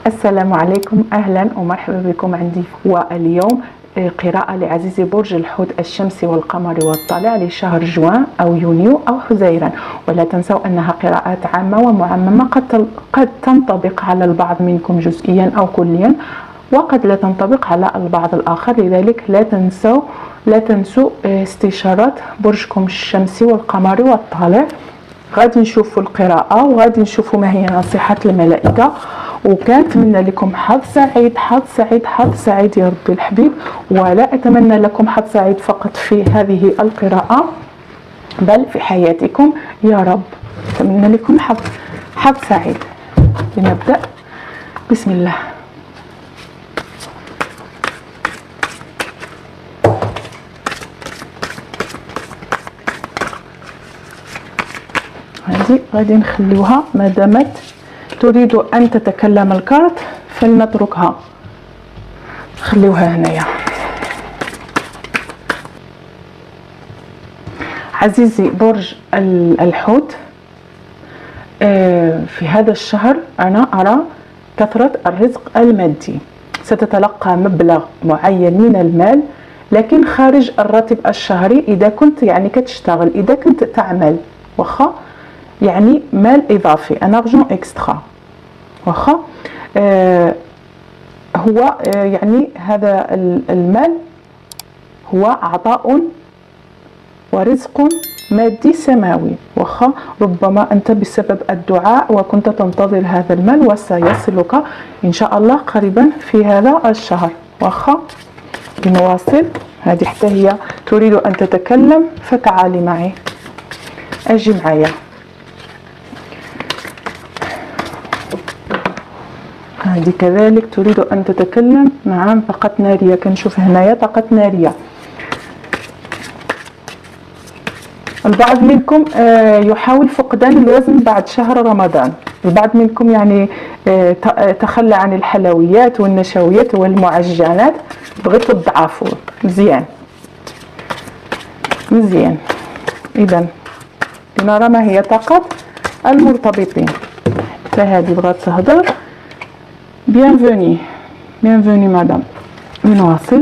السلام عليكم، أهلا ومرحبا بكم عندي. واليوم قراءة لعزيزي برج الحوت الشمسي والقمر والطالع لشهر جوان أو يونيو أو حزيران. ولا تنسوا أنها قراءات عامة ومعممة، قد تنطبق على البعض منكم جزئيا أو كليا، وقد لا تنطبق على البعض الآخر. لذلك لا تنسوا استشارة برجكم الشمسي والقمر والطالع. غادي نشوفوا القراءة وغادي نشوفوا ما هي نصيحة الملائكة، وكنتمنى لكم حظ سعيد حظ سعيد حظ سعيد يا ربي الحبيب. ولا أتمنى لكم حظ سعيد فقط في هذه القراءة بل في حياتكم يا رب. أتمنى لكم حظ سعيد. لنبدأ. بسم الله. هذه غادي نخليوها ما دامت تريد أن تتكلم الكارت فلنتركها، خليوها هنايا. عزيزي برج الحوت، في هذا الشهر أنا أرى كثرة الرزق المادي. ستتلقى مبلغ معين من المال لكن خارج الراتب الشهري. إذا كنت كتشتغل، إذا كنت تعمل، واخا مال إضافي، ان ارجون اكسترا، واخا هو هذا المال هو عطاء ورزق مادي سماوي. واخا ربما أنت بسبب الدعاء وكنت تنتظر هذا المال وسيصلك إن شاء الله قريبا في هذا الشهر. واخا لنواصل. هذه حتى هي تريد أن تتكلم، فتعالي معي، أجي معايا. هذه كذلك تريد أن تتكلم. نعم، طاقة نارية. كنشوف هنايا طاقة نارية. البعض منكم يحاول فقدان الوزن بعد شهر رمضان. البعض منكم تخلى عن الحلويات والنشويات والمعجنات، بغيتوا تضعفوا. مزيان. إذا لنرى ما هي طاقة المرتبطين. فهذه بغات تهضر. bienvenue مدام. نواصل.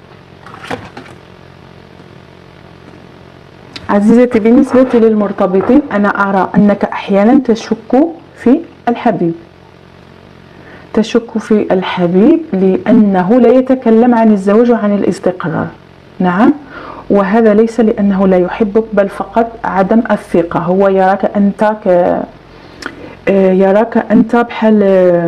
عزيزتي، بالنسبة للمرتبطين أنا أرى أنك أحيانا تشك في الحبيب لأنه لا يتكلم عن الزواج وعن الاستقرار. نعم، وهذا ليس لأنه لا يحبك بل فقط عدم الثقة. هو يراك أنت بحال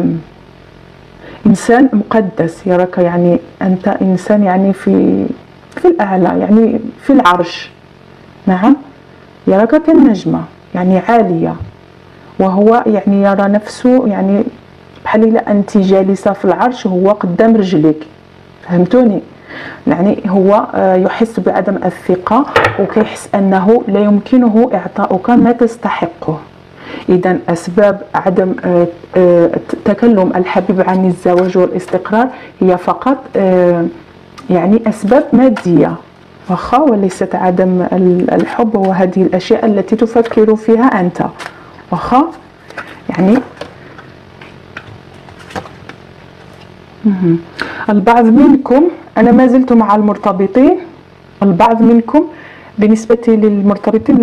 إنسان مقدس، يراك أنت إنسان في الأعلى، في العرش. نعم، يراك كالنجمة عالية، وهو يرى نفسه بحال إلا أنت جالسة في العرش وهو قدام رجليك. فهمتوني؟ هو يحس بعدم الثقة وكيحس أنه لا يمكنه إعطاؤك ما تستحقه. إذا أسباب عدم تكلم الحبيب عن الزواج والاستقرار هي فقط أسباب مادية، واخا، وليست عدم الحب وهذه الأشياء التي تفكر فيها أنت، واخا. البعض منكم، أنا ما زلت مع المرتبطين، البعض منكم بالنسبة للمرتبطين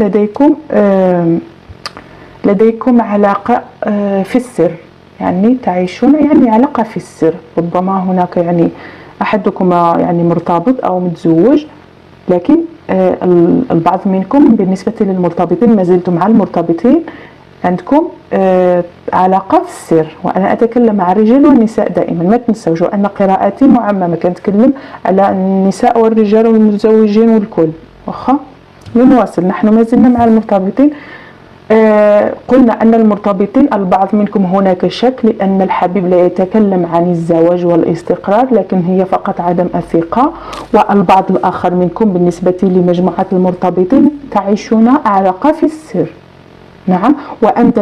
لديكم علاقة في السر، تعيشون علاقة في السر. ربما هناك أحدكما مرتبط أو متزوج، لكن البعض منكم بالنسبة للمرتبطين، ما زلتم مع المرتبطين، عندكم علاقة في السر. وأنا أتكلم مع الرجال والنساء دائما، ما تنسوش أن قراءاتي معممة، كنتكلم على النساء والرجال والمتزوجين والكل، واخا. لنواصل. نحن ما زلنا مع المرتبطين. قلنا أن المرتبطين البعض منكم هناك شك لأن الحبيب لا يتكلم عن الزواج والاستقرار، لكن هي فقط عدم الثقة. والبعض الآخر منكم بالنسبة لمجموعة المرتبطين تعيشون علاقة في السر. نعم، وأنت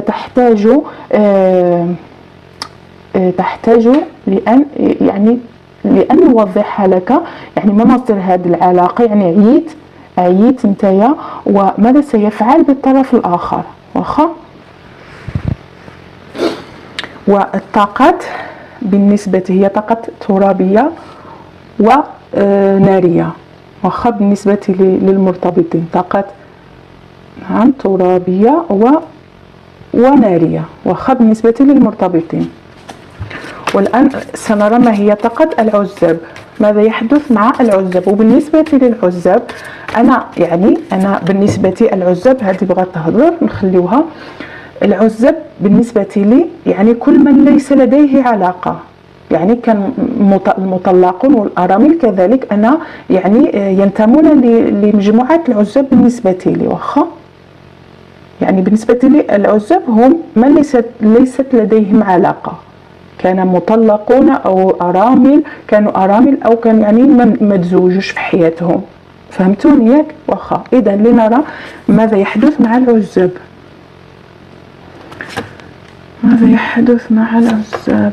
تحتاج لأن نوضحها لك، ما مصدر هذه العلاقة. عييت نتايا، وماذا سيفعل بالطرف الآخر، واخا. والطاقات بالنسبة هي طاقة ترابية ونارية، واخا بالنسبة للمرتبطين طاقة نعم ترابية ونارية، واخا بالنسبة للمرتبطين. والآن سنرى ما هي طاقة العزاب، ماذا يحدث مع العزاب. وبالنسبة للعزاب أنا بالنسبة العزاب هذه بغات تهضر نخليوها. العزاب بالنسبة لي يعني كل من ليس لديه علاقة، يعني كان المطلقون والأرامل كذلك أنا يعني ينتمون لمجموعة العزاب بالنسبة لي، واخا يعني بالنسبة لي العزاب هم من ليست لديهم علاقة، كان مطلقون أو أرامل، كانوا أرامل أو كان يعني ما تزوجوش في حياتهم، فهمتوني ياك؟ واخا إذا لنرى ماذا يحدث مع العزاب. ماذا يحدث مع العزاب؟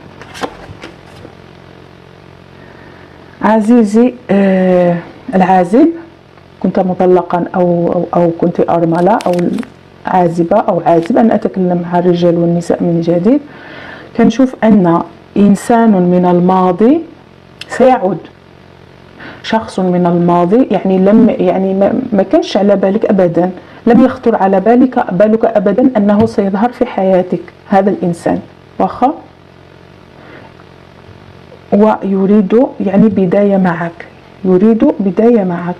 عزيزي العازب، كنت مطلقا أو كنت أرملة أو عازبة أو عازب، أنا أتكلم عن الرجال والنساء من جديد. كنشوف أن إنسان من الماضي سيعود، شخص من الماضي يعني ما كانش على بالك أبدا، لم يخطر على بالك أبدا أنه سيظهر في حياتك هذا الإنسان، واخا ويريد يعني بداية معك، يريد بداية معك.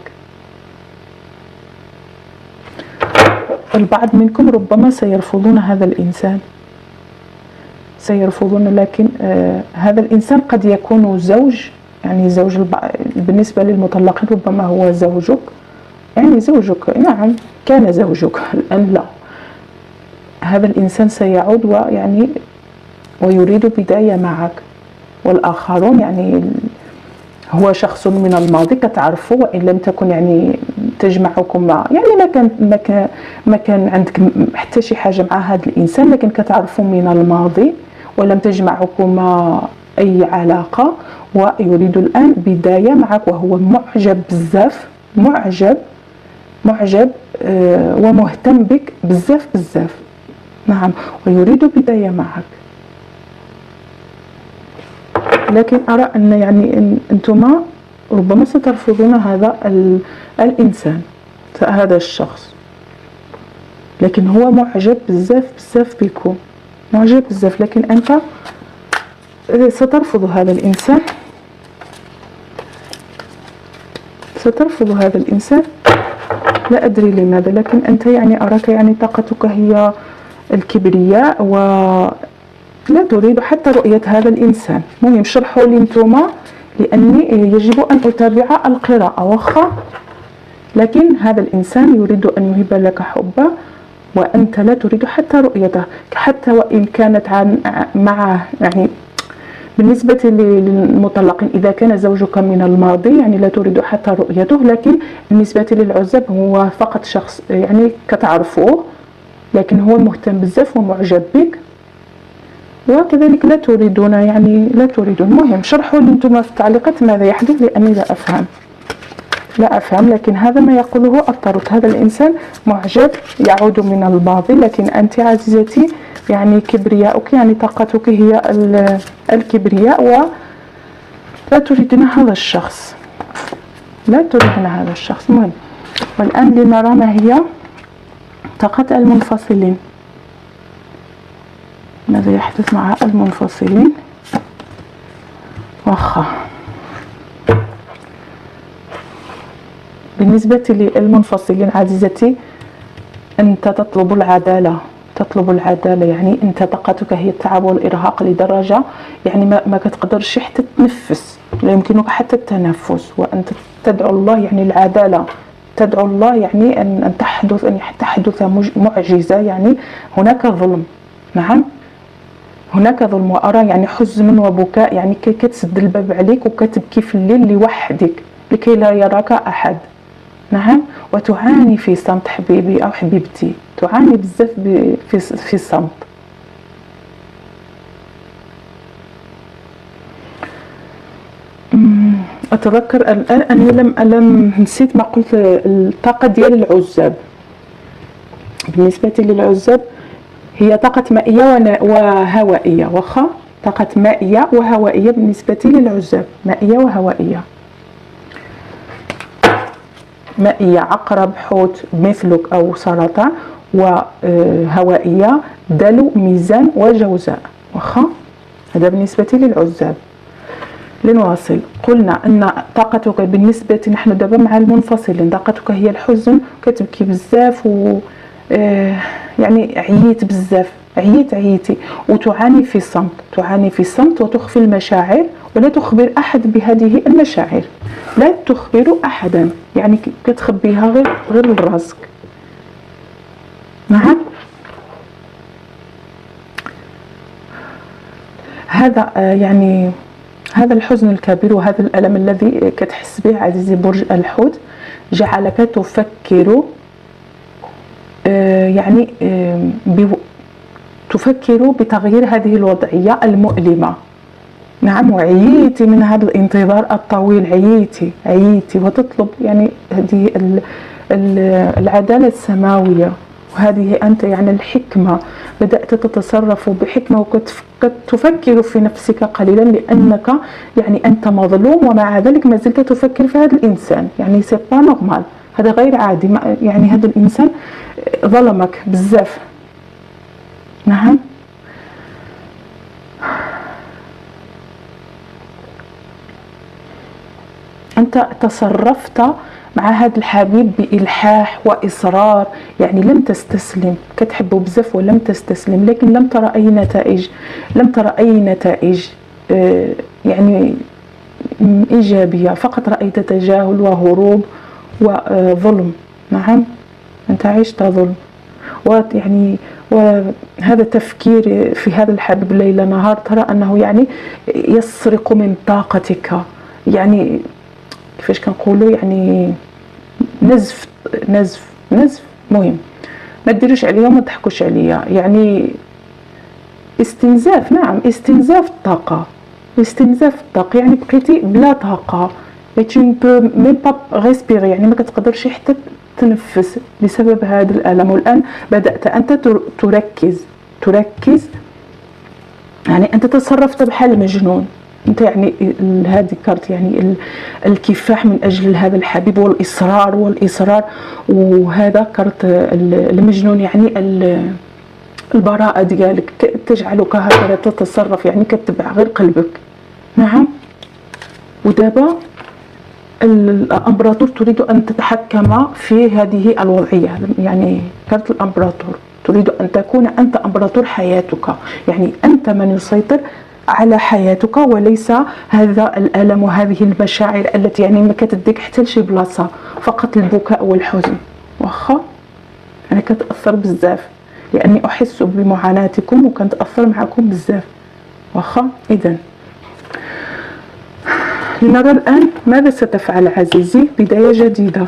البعض منكم ربما سيرفضون هذا الإنسان، سيرفضون، لكن هذا الإنسان قد يكون زوج، يعني زوج بالنسبة للمطلقين ربما هو زوجك، يعني زوجك، نعم كان زوجك الآن لا. هذا الإنسان سيعود ويعني ويريد بداية معك. والآخرون يعني هو شخص من الماضي كتعرفوا، وإن لم تكن يعني تجمعكم يعني ما كان عندك حتى شي حاجة مع هذا الإنسان، لكن كتعرفوا من الماضي ولم تجمعكما أي علاقة، ويريد الآن بداية معك، وهو معجب بزاف، معجب ومهتم بك بزاف، نعم، ويريد بداية معك. لكن أرى أن يعني أنتما ربما سترفضون هذا الإنسان، هذا الشخص، لكن هو معجب بزاف بكم، معجب بزاف، لكن أنت سترفض هذا الإنسان، سترفض هذا الإنسان، لا أدري لماذا، لكن أنت يعني أراك يعني طاقتك هي الكبرياء ولا تريد حتى رؤية هذا الإنسان. مهم شرحوا لي انتما، لأني يجب أن أتابع القراءة، واخا لكن هذا الإنسان يريد أن يهب لك حبه وأنت لا تريد حتى رؤيته، حتى وإن كانت معه يعني بالنسبة للمطلقين إذا كان زوجك من الماضي يعني لا تريد حتى رؤيته، لكن بالنسبة للعزاب هو فقط شخص يعني كتعرفوه، لكن هو مهتم بزاف ومعجب بك، وكذلك لا تريدون يعني لا تريدون. المهم شرحوا لي انتم في التعليقات ماذا يحدث، لأني لا أفهم، لكن هذا ما يقوله الطرد. هذا الإنسان معجب يعود من الماضي، لكن أنت عزيزتي يعني كبرياؤك يعني طاقتك هي الكبرياء، ولا تريدين هذا الشخص، لا تريدين هذا الشخص. المهم والآن لنرى ما هي طاقة المنفصلين، ماذا يحدث مع المنفصلين. واخا بالنسبة للمنفصلين عزيزتي أنت تطلب العدالة، يعني أنت طاقتك هي التعب والإرهاق لدرجة يعني ما كتقدرش حتى تتنفس، لا يمكنك حتى التنفس، وأنت تدعو الله يعني العدالة، تدعو الله يعني أن تحدث معجزة، يعني هناك ظلم، نعم هناك ظلم، وأرى يعني حزن وبكاء، يعني كتسد الباب عليك وكتبكي في الليل لوحدك لكي لا يراك أحد، نعم، وتعاني في صمت حبيبي أو حبيبتي، تعاني بزاف في الصمت. أتذكر الآن أني لم نسيت ما قلت الطاقة ديال العزاب. بالنسبة للعزاب هي طاقة مائية وهوائية، واخا طاقة مائية وهوائية بالنسبة للعزاب، مائية وهوائية. مائية عقرب، حوت، مثلك أو سرطان، وهوائية دلو، ميزان وجوزاء. واخا هذا بالنسبة للعزاب. لنواصل. قلنا أن طاقتك بالنسبة نحن دابا مع المنفصلين، طاقتك هي الحزن، كتبكي بزاف و يعني عييت بزاف، عييتي وتعاني في الصمت، تعاني في الصمت وتخفي المشاعر ولا تخبر أحد بهذه المشاعر، لا تخبر أحدا، يعني كتخبيها غير لراسك. نعم. هذا يعني هذا الحزن الكبير وهذا الألم الذي كتحس به عزيزي برج الحوت جعلك تفكر يعني تفكر بتغيير هذه الوضعية المؤلمة. نعم. وعييتي من هذا الانتظار الطويل، عييتي وتطلب يعني هذه العدالة السماوية، وهذه أنت يعني الحكمة، بدأت تتصرف بحكمة وتفكر في نفسك قليلا لأنك يعني أنت مظلوم، ومع ذلك ما زلت تفكر في هذا الإنسان، يعني سي با نورمال، هذا غير عادي، يعني هذا الإنسان ظلمك بزاف. نعم. أنت تصرفت مع هذا الحبيب بإلحاح وإصرار، يعني لم تستسلم، كتحبه بزاف ولم تستسلم، لكن لم ترى أي نتائج يعني إيجابية، فقط رأيت تجاهل وهروب وظلم. نعم. أنت عشت ظلم، ويعني وهذا التفكير في هذا الحبيب ليل نهار، ترى أنه يعني يسرق من طاقتك، يعني كيفاش كنقولوا يعني نزف مهم، ما ديروش عليا وما تضحكوش عليا، يعني استنزاف. نعم، استنزاف الطاقة، يعني بقيتي بلا طاقة، tu ne peux même pas respirer، يعني ما كتقدرش حتى تنفس بسبب هذا الألم. والآن بدأت أنت تركز، يعني أنت تصرفت بحال مجنون، أنت يعني هذه كارت يعني الكفاح من أجل هذا الحبيب والإصرار، وهذا كارت المجنون، يعني البراءة ديالك تجعلك هكذا تتصرف، يعني كتبع غير قلبك. نعم. ودابا الأمبراطور تريد أن تتحكم في هذه الوضعية، يعني كارت الأمبراطور تريد أن تكون أنت أمبراطور حياتك، يعني أنت من يسيطر على حياتك وليس هذا الألم وهذه المشاعر التي يعني ما كتديك حتى لشي بلاصة، فقط البكاء والحزن. واخا أنا كتأثر بزاف لأني أحس بمعاناتكم وكنتأثر معكم بزاف. واخا إذن لنرى الآن ماذا ستفعل عزيزي. بداية جديدة.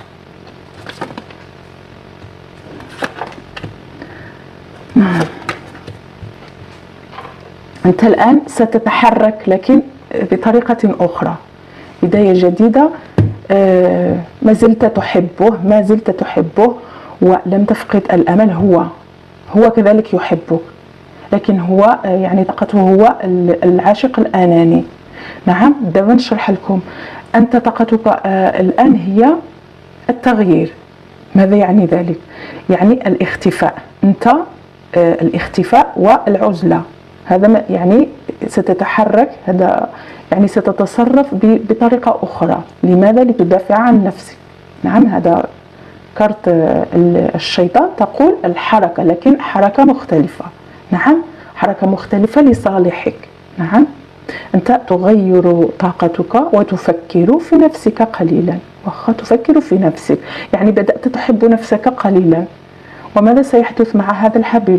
أنت الآن ستتحرك لكن بطريقة أخرى، بداية جديدة. ما زلت تحبه ولم تفقد الأمل، هو كذلك يحبك، لكن هو يعني طاقته هو العاشق الأناني. نعم. دابا نشرح لكم. أنت طاقتك الآن هي التغيير. ماذا يعني ذلك؟ يعني الاختفاء، أنت الاختفاء والعزلة، هذا يعني ستتحرك، هذا يعني ستتصرف بطريقة أخرى. لماذا؟ لتدافع عن نفسك. نعم. هذا كارت الشيطان تقول الحركة، لكن حركة مختلفة. نعم. حركة مختلفة لصالحك. نعم. أنت تغير طاقتك وتفكر في نفسك قليلا. واخا تفكر في نفسك، يعني بدأت تحب نفسك قليلا. وماذا سيحدث مع هذا الحبيب؟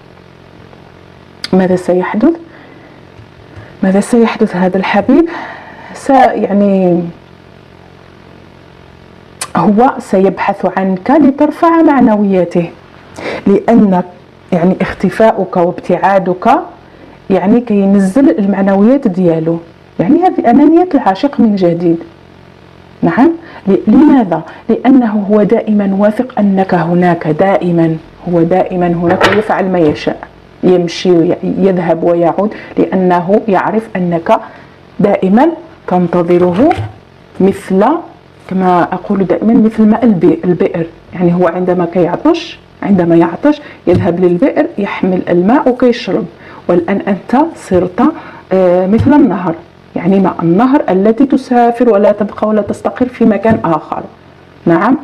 ماذا سيحدث هذا الحبيب؟ يعني هو سيبحث عنك لترفع معنوياته، لأن يعني اختفاؤك وابتعادك يعني كينزل المعنويات ديالو، يعني هذه أنانية العاشق من جديد. نعم. لماذا؟ لأنه هو دائما واثق أنك هناك، هو دائما هناك ويفعل ما يشاء. يمشي يذهب ويعود، لأنه يعرف أنك دائما تنتظره، مثل كما أقول دائما مثل ماء البئر. يعني هو عندما يعطش يذهب للبئر يحمل الماء وكيشرب. والآن أنت صرت مثل النهر، يعني ماء النهر التي تسافر ولا تبقى ولا تستقر في مكان آخر. نعم.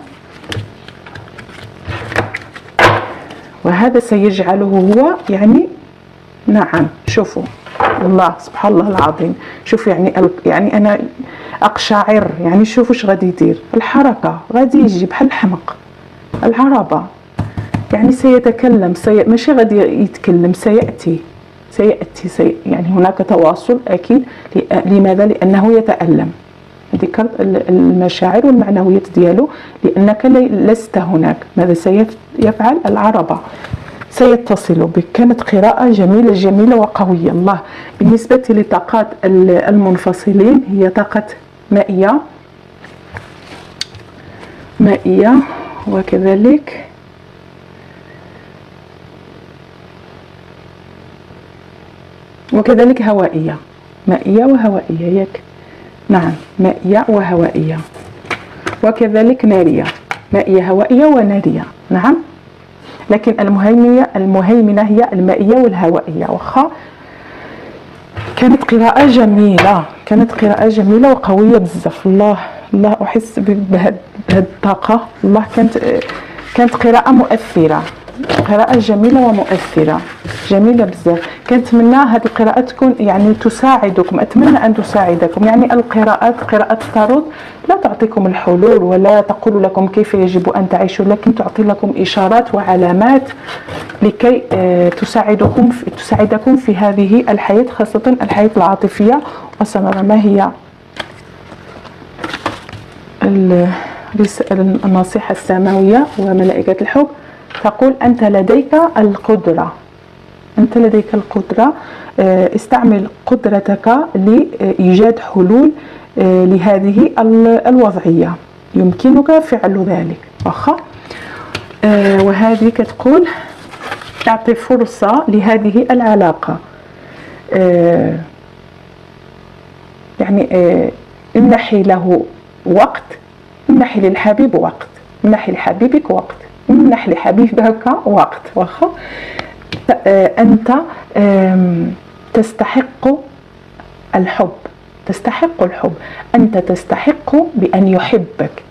وهذا سيجعله هو يعني نعم. شوفوا الله سبحان الله العظيم. شوف يعني أنا أقشعر. يعني شوفوا ايش غادي يدير الحركة، غادي يجي بحال الحمق العربة. يعني سيتكلم، ماشي غادي يتكلم، سيأتي يعني هناك تواصل أكيد. لماذا؟ لأنه يتألم. هذيك المشاعر والمعنويات ديالو، لأنك لست هناك. ماذا سيفعل؟ العربة سيتصل بك. كانت قراءة جميلة وقوية. الله. بالنسبة لطاقات المنفصلين، هي طاقة مائية وكذلك هوائية. مائية وهوائية ياك؟ نعم، مائية وهوائية. وكذلك نارية، مائية هوائية ونارية. نعم. لكن المهيمنة هي المائية والهوائية. واخا كانت قراءة جميلة وقوية بزاف. الله أحس بهذه الطاقة. الله كانت قراءة مؤثرة، قراءة جميلة ومؤثرة، جميلة بزاف. كنتمنى هذه القراءة تكون يعني تساعدكم، أتمنى أن تساعدكم. يعني قراءة التاروت لا تعطيكم الحلول ولا تقول لكم كيف يجب أن تعيشوا، لكن تعطي لكم إشارات وعلامات لكي تساعدكم في هذه الحياة، خاصة الحياة العاطفية. وسنرى ما هي النصيحة السماوية وملائكة الحب. تقول أنت لديك القدرة، استعمل قدرتك لإيجاد حلول لهذه الوضعية، يمكنك فعل ذلك. واخا وهذه كتقول اعطي فرصة لهذه العلاقة. يعني امنحي له وقت، امنحي للحبيب وقت، امنحي لحبيبك وقت، امنح لحبيبك وقت. واخا أنت تستحق الحب، أنت تستحق بأن يحبك،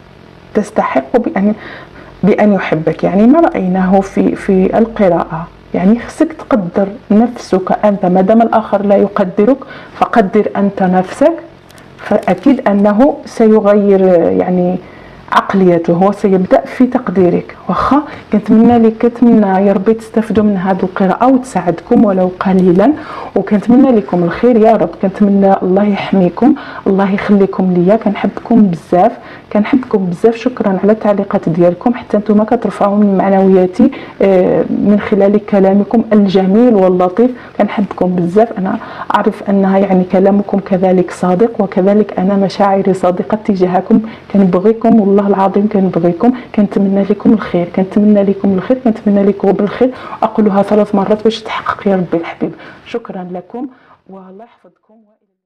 بأن يحبك. يعني ما رأيناه في القراءة. يعني خصك تقدر نفسك أنت، ما دام الآخر لا يقدرك فقدر أنت نفسك، فأكيد أنه سيغير يعني عقليته، هو سيبدأ في تقديرك. واخا كنتمنى يا ربي تستفدوا من هذه القراءة وتساعدكم ولو قليلا، وكنتمنى لكم الخير يا رب. كنتمنى الله يحميكم، الله يخليكم ليا. كنحبكم بزاف. شكرا على التعليقات ديالكم، حتى نتوما كترفعوا من معنوياتي من خلال كلامكم الجميل واللطيف. كنحبكم بزاف. انا اعرف انها يعني كلامكم كذلك صادق، وكذلك انا مشاعري صادقة تجاهكم. كنبغيكم والله العظيم، كنبغيكم. كنتمنى لكم الخير، كنتمنى لكم بالخير. اقولها 3 مرات باش تحقق يا ربي الحبيب. شكرا لكم والله يحفظكم.